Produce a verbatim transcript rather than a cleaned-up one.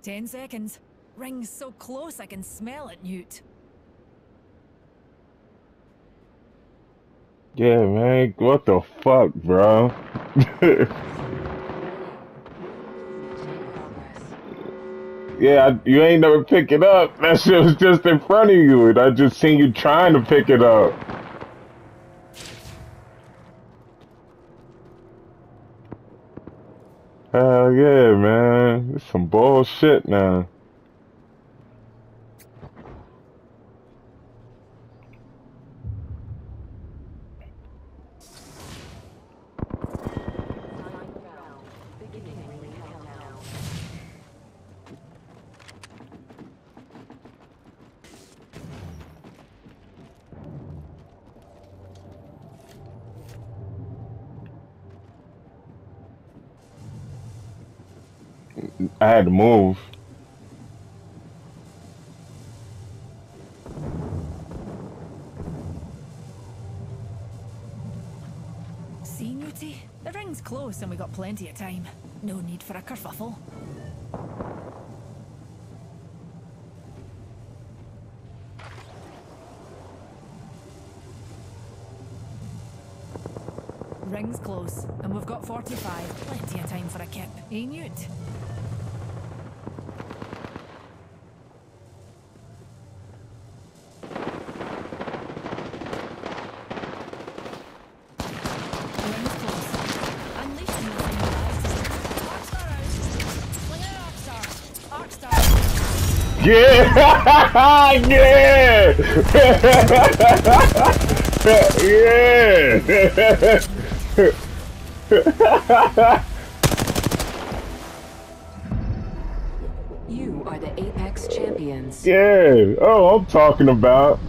Ten seconds. Ring's so close I can smell it, Newt. Yeah, man. What the fuck, bro? Yeah, I, you ain't never pick it up. That shit was just in front of you, and I just seen you trying to pick it up. Hell yeah, man. It's some bullshit now. I had to move. See, Newty? The ring's close and we got plenty of time. No need for a kerfuffle. Ring's close, and we've got forty-five. Plenty of time for a kip. Eh, Newt? Ring's close. Unleashing the ring, guys. Arcstar out. Fling out Arcstar. Arcstar. Yeah! Yeah! You are the Apex champions. Yeah! Oh, I'm talking about.